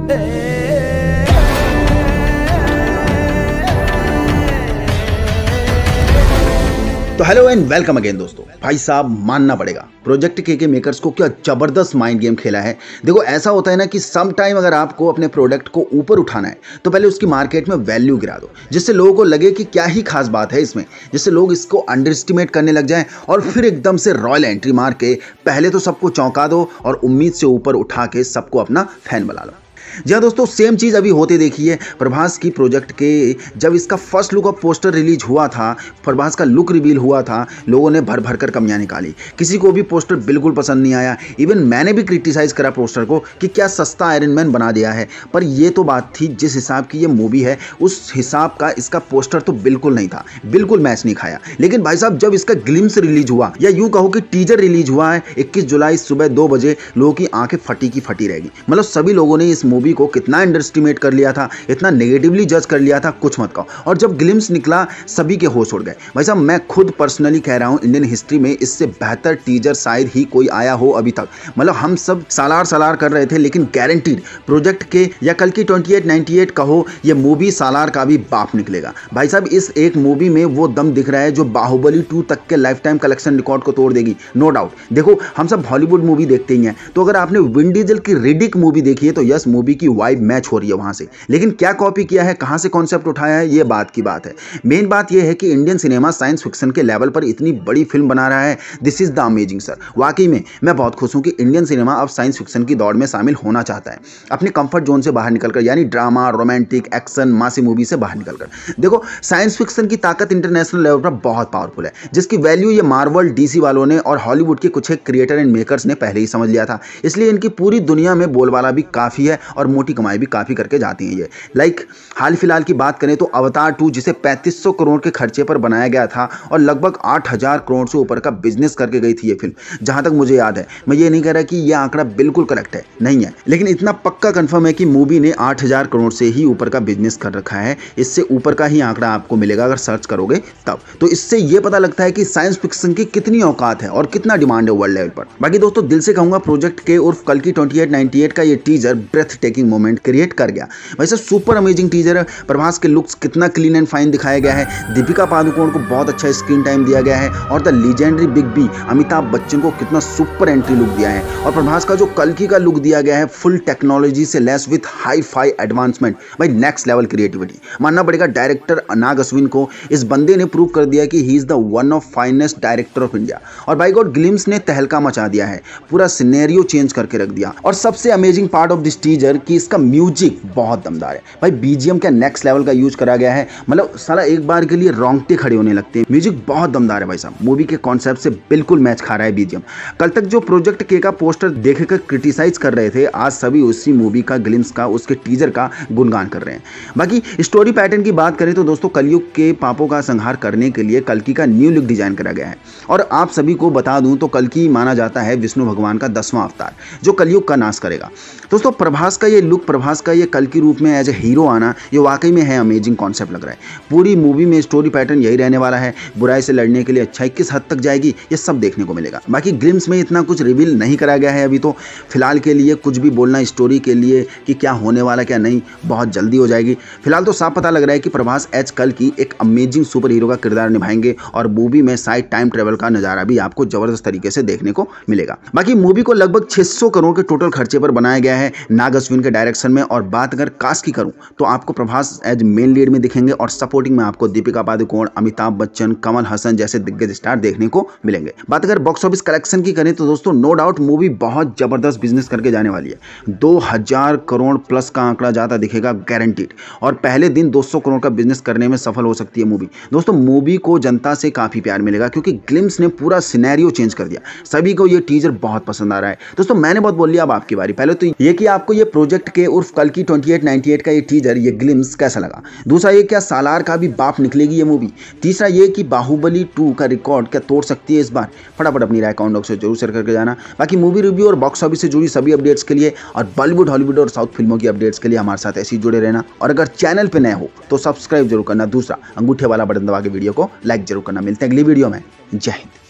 तो hello and welcome again दोस्तों। भाई साहब मानना पड़ेगा प्रोजेक्ट के मेकर्स को क्या जबरदस्त माइंड गेम खेला है। देखो ऐसा होता है ना कि सम टाइम अगर आपको अपने प्रोडक्ट को ऊपर उठाना है तो पहले उसकी मार्केट में वैल्यू गिरा दो, जिससे लोगों को लगे कि क्या ही खास बात है इसमें, जिससे लोग इसको अंडर एस्टिमेट करने लग जाएं और फिर एकदम से रॉयल एंट्री मार के पहले तो सबको चौंका दो और उम्मीद से ऊपर उठा के सबको अपना फैन बना लो। जी हाँ दोस्तों, सेम चीज़ अभी होते देखी है। प्रभास की प्रोजेक्ट के जब इसका first look of poster release हुआ था, प्रभास का लुक रिवील हुआ था, लोगों ने भर भर कर कमियां निकाली। किसी को भी पोस्टर बिल्कुल पसंद नहीं आया। इवन मैंने भी क्रिटिसाइज करा पोस्टर को कि क्या सस्ता आयरन मैन बना दिया है। पर ये तो बात थी, जिस हिसाब की ये मूवी है उस हिसाब का इसका पोस्टर तो बिल्कुल नहीं था, बिल्कुल मैच नहीं खाया। लेकिन भाई साहब जब इसका ग्लिम्स रिलीज हुआ, या यूं कहो कि टीजर रिलीज हुआ है 21 जुलाई सुबह 2 बजे, लोगों की आंखें फटी की फटी रहेगी। मतलब सभी लोगों ने इस मूवी को कितना अंडर एस्टिमेट कर लिया था, इतना नेगेटिवली जज कर लिया था, कुछ मत कहो। और जब ग्लिम्स निकला सभी के होश उड़ गए। भाई साहब मैं खुद पर्सनली कह रहा हूं, इंडियन हिस्ट्री में इससे बेहतर टीजर शायद ही कोई आया हो अभी तक। मतलब हम सब सालार कर रहे थे, लेकिन गारंटीड प्रोजेक्ट के या कल की 2898 कहो, ये मूवी सालार का भी बाप निकलेगा। भाई साहब इस एक मूवी में वो दम दिख रहा है जो बाहुबली 2 तक के लाइफ टाइम कलेक्शन रिकॉर्ड को तोड़ देगी, नो डाउट। देखो हम सब हॉलीवुड मूवी देखते ही हैं, तो अगर आपने विन डीजल की रिडिक मूवी देखी है तो यस मूवी की वाइब मैच हो रही है वहां से। लेकिन क्या कॉपी किया है, कहां से कॉन्सेप्ट उठाया है, ये बात की बात है। मेन बात यह है कि इंडियन सिनेमा साइंस फिक्शन के लेवल पर इतनी बड़ी फिल्म बना रहा है। This is the amazing sir. वाकई में मैं बहुत खुश हूं कि इंडियन सिनेमा अब साइंस फिक्शन की दौड़ में शामिल होना चाहता है, अपने कंफर्ट जोन से बाहर निकलकर, यानी drama, romantic, action, massy movie से बाहर निकलकर। देखो साइंस फिक्शन की ताकत इंटरनेशनल लेवल पर बहुत पावरफुल है, जिसकी वैल्यू ये मार्वल, डीसी वालों ने और हॉलीवुड के कुछ एक क्रिएटर एंड मेकर्स ने पहले ही समझ लिया था। इसलिए इनकी पूरी दुनिया में बोलबाला भी काफी है और मोटी कमाई भी काफी करके जाती हैं ये। लाइक हाल फिलहाल की बात करें तो अवतार 2, जिसे 3500 करोड़ के खर्चे पर बनाया गया था और लगभग 8000 करोड़ से ऊपर का बिजनेस करके गई थी ये फिल्म, जहां तक मुझे याद है। मैं ये नहीं कह रहा कि यह आंकड़ा बिल्कुल करेक्ट है, नहीं है, लेकिन इतना पक्का कंफर्म है कि मूवी ने 8000 करोड़ से ही ऊपर का बिजनेस कर रखा है। इससे ऊपर का ही आंकड़ा आपको मिलेगा अगर सर्च करोगे तब। तो इससे यह पता लगता है कि साइंस फिक्शन की कितनी औकात है और कितना डिमांड है वर्ल्ड लेवल पर। बाकी दोस्तों दिल से कहूंगा प्रोजेक्ट के उर्फ कल की 2898 का ये teaser breathtaking moment create कर गया। वैसे सुपर अमेजिंग टीजर है। प्रभास के लुक्स कितना क्लीन एंड फाइन दिखाया गया है। दीपिका पादुकोण को बहुत अच्छा स्क्रीन टाइम दिया गया है और the legendary big B Amitabh Bachchan को कितना सुपर एंट्री लुक दिया है। और प्रभास का जो कल्कि का लुक दिया गया है, फुल टेक्नोलॉजी से laced with hi fi advancement, भाई नेक्स्ट लेवल क्रिएटिविटी मानना पड़ेगा डायरेक्टर नाग अश्विन को। इस बंदे ने प्रूव कर दिया कि he is the one of finest director of India. और बाय गॉड ग्लिम्स ने तहलका मचा दिया है, पूरा सिनेरियो चेंज करके रख दिया। और सबसे amazing part of this teaser कि इसका म्यूजिक बहुत दमदार है। भाई बीजीएम का नेक्स्ट लेवल का यूज करा गया है, मतलब साला एक बार के लिए रोंगटे खड़े होने लगते हैं। म्यूजिक बहुत दमदार है भाई साहब, मूवी के कॉन्सेप्ट से बिल्कुल मैच खा रहा है बीजीएम। कल तक जो प्रोजेक्ट के का पोस्टर देखकर क्रिटिसाइज कर रहे थे, आज सभी उसी मूवी का ग्लिम्स का, उसके टीजर का गुणगान कर रहे हैं। बाकी स्टोरी पैटर्न की बात करें तो दोस्तों कलयुग के पापों का संहार करने के लिए कल्कि का न्यू लुक डिजाइन करा गया है। और आप सभी को बता दूं तो कल्कि माना जाता है विष्णु भगवान का 10वां अवतार, जो कलयुग का नाश करेगा। दोस्तों प्रभास का ये लुक, प्रभास का ये कल के रूप में एज ए हीरो आना, ये वाकई में है अमेजिंग कॉन्सेप्ट लग रहा है। पूरी मूवी में स्टोरी पैटर्न यही रहने वाला है। बुराई से लड़ने के लिए अच्छाई किस हद तक जाएगी, ये सब देखने को मिलेगा। बाकी ग्लिम्स में इतना कुछ रिवील नहीं करा गया है अभी, तो फिलहाल के लिए कुछ भी बोलना स्टोरी के लिए कि क्या होने वाला क्या नहीं, बहुत जल्दी हो जाएगी। फिलहाल तो साफ पता लग रहा है कि प्रभास एज कल की एक अमेजिंग सुपर हीरो का किरदार निभाएंगे और मूवी में साइड टाइम ट्रेवल का नजारा भी आपको जबरदस्त तरीके से देखने को मिलेगा। बाकी मूवी को लगभग 600 करोड़ के टोटल खर्चे पर बनाया गया है नाग अश्विन के डायरेक्शन में। और बात अगर कास्ट की करूं तो आपको प्रभास एज मेन लीड में दिखेंगे और सपोर्टिंग में आपको दीपिका पादुकोण, अमिताभ बच्चन, कमल हसन जैसे दिग्गज स्टार देखने को मिलेंगे। बात अगर बॉक्स ऑफिस कलेक्शन की करें तो दोस्तों नो डाउट मूवी बहुत जबरदस्त बिजनेस करके जाने वाली है। 2000 करोड़ प्लस का आंकड़ा जाता दिखेगा गारंटीड, और पहले दिन 200 करोड़ का बिजनेस करने में सफल हो सकती है मूवी। दोस्तों मूवी को जनता से काफी प्यार मिलेगा क्योंकि ग्लिम्स ने पूरा सिनेरियो चेंज कर दिया। सभी को ये टीजर बहुत पसंद आ रहा है। दोस्तों मैंने बहुत बोल लिया, अब आपकी बारी। पहले तो ये कि आपको ये प्रोजेक्ट के उर्फ कल की 2898 का ये टीजर, ये ग्लिम्स कैसा लगा। दूसरा ये क्या सालार का भी बाप निकलेगी ये मूवी। तीसरा ये कि बाहुबली 2 का रिकॉर्ड क्या तोड़ सकती है इस बार। फटाफट अपनी राय कमेंट बॉक्स में जरूर शेयर करके जाना। बाकी मूवी रिव्यू और बॉक्स ऑफिस से जुड़ी सभी अपडेट्स के लिए और बॉलीवुड, हॉलीवुड और साउथ फिल्मों की अपडेट्स के लिए हमारे साथ ऐसे ही जुड़े रहना। और अगर चैनल पे नए हो तो सब्सक्राइब जरूर करना। दूसरा अंगूठे वाला बटन दबा के वीडियो को लाइक जरूर करना। मिलते हैं अगली वीडियो में। जय हिंद।